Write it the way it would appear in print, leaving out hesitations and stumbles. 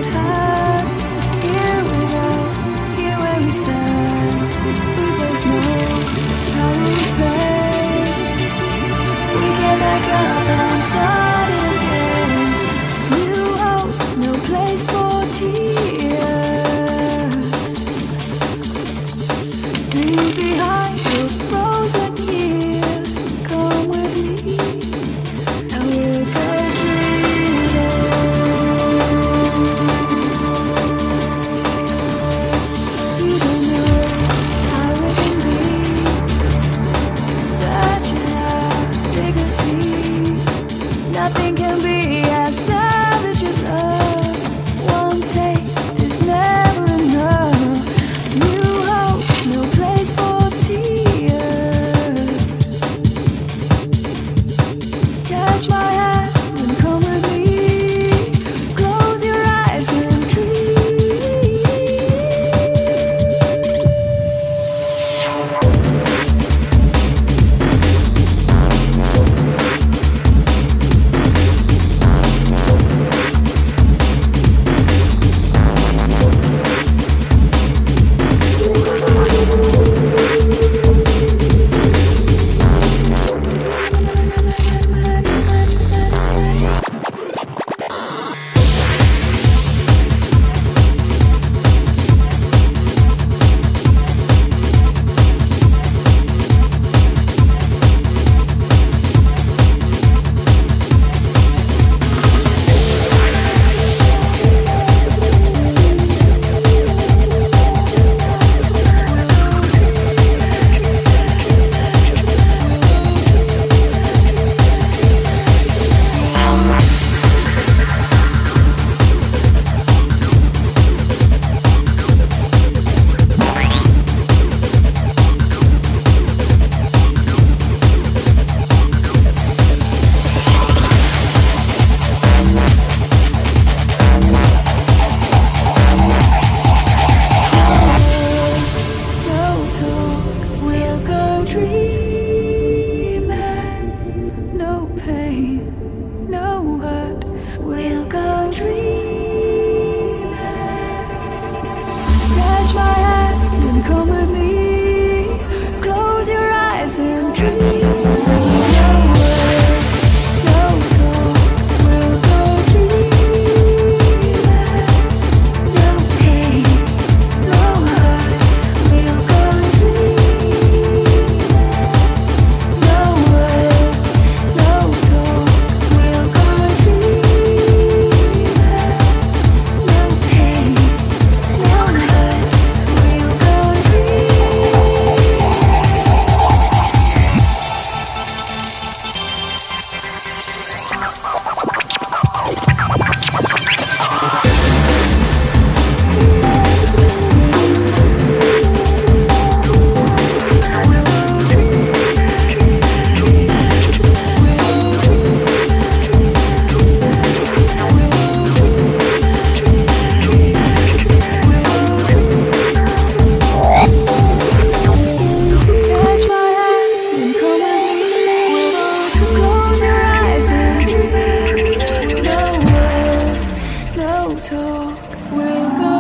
hand. Here with us, here where we stand. We both know how we play. We get back up and start it again. New hope, no place for tears. Leave behind those frozen years. Come with me, and we'll go dream on. You don't know how it can be, searching out dignity. Nothing can be as savage as love. One taste is never enough. New hope, no place for tears. Catch my hand and come with me. Close your eyes and dream. Catch my hand and come with me. Close your eyes and dream. No words, no talk, we'll go dreaming. No pain, no hurt, we'll go dreaming. No words, no talk, we'll go dreaming. No pain, no hurt, we'll go Catch my hand and come with me. Close your eyes and dream. No words, no talk, we'll go